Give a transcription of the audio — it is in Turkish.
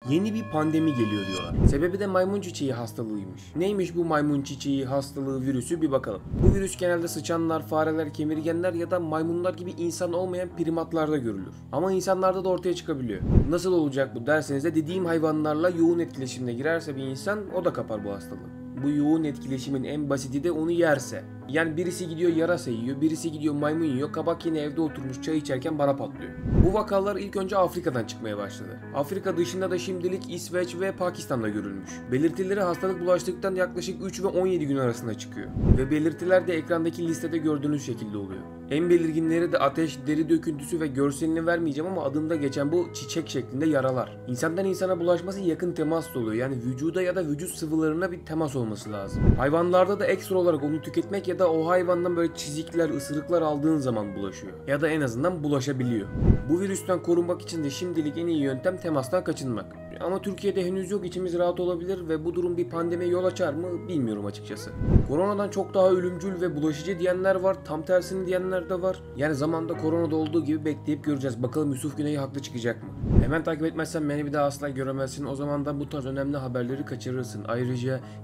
Yeni bir pandemi geliyor diyorlar. Sebebi de maymun çiçeği hastalığıymış. Neymiş bu maymun çiçeği hastalığı virüsü bir bakalım. Bu virüs genelde sıçanlar, fareler, kemirgenler ya da maymunlar gibi insan olmayan primatlarda görülür. Ama insanlarda da ortaya çıkabiliyor. Nasıl olacak bu derseniz de dediğim hayvanlarla yoğun etkileşimine girerse bir insan o da kapar bu hastalığı. Bu yoğun etkileşimin en basiti de onu yerse. Yani birisi gidiyor yarasa yiyor, birisi gidiyor maymun yiyor, kabak yine evde oturmuş çay içerken bana patlıyor. Bu vakalar ilk önce Afrika'dan çıkmaya başladı. Afrika dışında da şimdilik İsveç ve Pakistan'da görülmüş. Belirtileri hastalık bulaştıktan yaklaşık 3 ve 17 gün arasında çıkıyor. Ve belirtiler de ekrandaki listede gördüğünüz şekilde oluyor. En belirginleri de ateş, deri döküntüsü ve görselini vermeyeceğim ama adında geçen bu çiçek şeklinde yaralar. İnsandan insana bulaşması yakın temasla oluyor. Yani vücuda ya da vücut sıvılarına bir temas olması lazım. Hayvanlarda da ekstra olarak onu tüketmek ya da o hayvandan böyle çizikler, ısırıklar aldığın zaman bulaşıyor. Ya da en azından bulaşabiliyor. Bu virüsten korunmak için de şimdilik en iyi yöntem temastan kaçınmak. Ama Türkiye'de henüz yok, içimiz rahat olabilir ve bu durum bir pandemiye yol açar mı bilmiyorum açıkçası. Koronadan çok daha ölümcül ve bulaşıcı diyenler var, tam tersini diyenler de var. Yani zamanda koronada olduğu gibi bekleyip göreceğiz. Bakalım Yusuf Güney haklı çıkacak mı? Hemen takip etmezsen beni bir daha asla göremezsin. O zaman da bu tarz önemli haberleri kaçırırsın. Ayrıca